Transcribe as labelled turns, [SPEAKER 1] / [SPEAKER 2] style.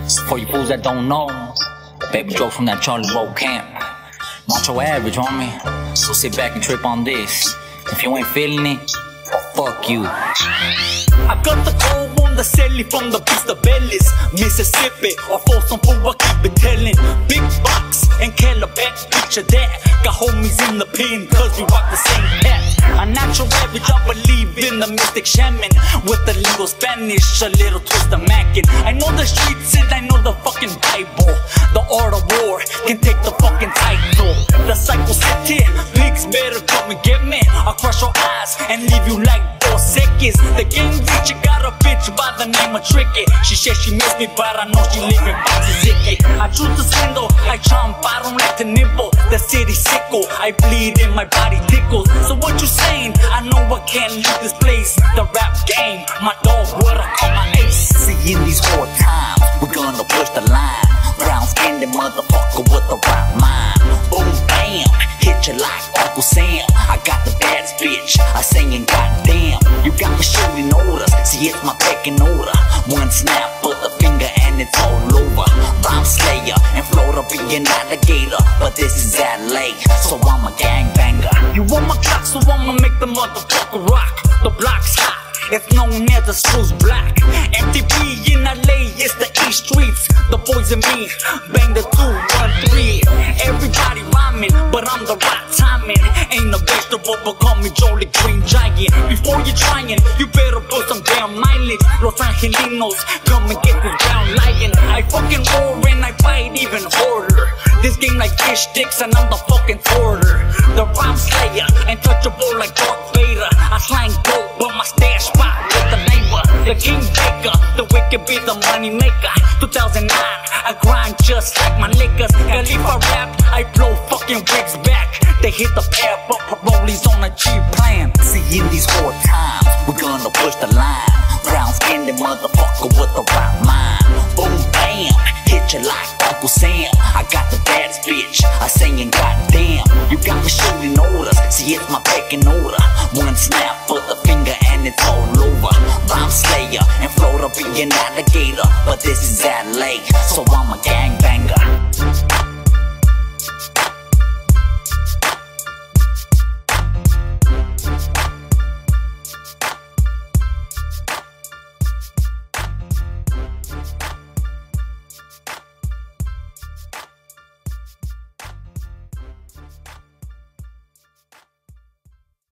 [SPEAKER 1] For you fools that don't know, baby jokes from that Charlie Roll camp. Not your average, homie. So sit back and trip on this. If you ain't feeling it, fuck you.
[SPEAKER 2] I got the cold on the celly from the beast of Bellis, Mississippi, or for some fool I keep it telling. Big box and Calabash, picture that. Got homies in the pen, cause we rock the same hat. A natural average, I believe in the mystic shaman. With a little Spanish, a little twist of mackin'. I know the streets and I know the fucking Bible. The art of war can take the fucking title. The cycle set here, pigs better come and get me. I'll crush your eyes and leave you like 4 seconds. The game bitch, you got a bitch by the name of Tricky. She said she miss me, but I know she living boxes icky. I choose to swindle, I chomp, I don't like to nibble. The city sickle, I bleed and my body tickles. So what you saying? I know I can't leave this place. The rap game, my dog, what I call my ace.
[SPEAKER 1] See, in these hard times, we're gonna push the line. Brown skinned motherfucker with the right mind. Boom, bam, hit you like Uncle Sam. I got the baddest bitch, I saying goddamn. You got me shooting orders, see it's my pecking order. One snap, put the finger and it's all over. Rhymeslayer, in Florida be an alligator, but this is LA, so I'm a gangbanger.
[SPEAKER 2] You want my clock, so I'ma make the motherfucker rock. The block's hot, it's known as the Screws Black. MTV in LA, it's the East Streets. The boys and me, bang the 213. Everybody rhyming, but I'm the right timing. Ain't a vegetable, but call me Jolly Green Giant. Before you trying, you better put some damn mileage. Los Angelinos, come and get this brown lion. I fucking roar and I fight even harder. This game like fish sticks and I'm the fucking porter. The Rhymeslayer, untouchable like Darth Vader. I slang dope, but my stash spot with the neighbor. The King Baker, the wicked be the money maker. 2009, I grind just like my liquors. Khalifa rap, I blow fucking wigs back. They hit the pad, but parolee's on a cheap plan.
[SPEAKER 1] See, in these hard times, we're gonna push the line. Brown skinned motherfucker with the right mind. Boom, bam, hit you like Uncle Sam. I got the baddest bitch, I saying goddamn. You got me shooting orders, see it's my pecking order. One snap, put the finger and it's all over. Rhymeslayer, in Florida be an alligator, but this is LA, so I'm a gang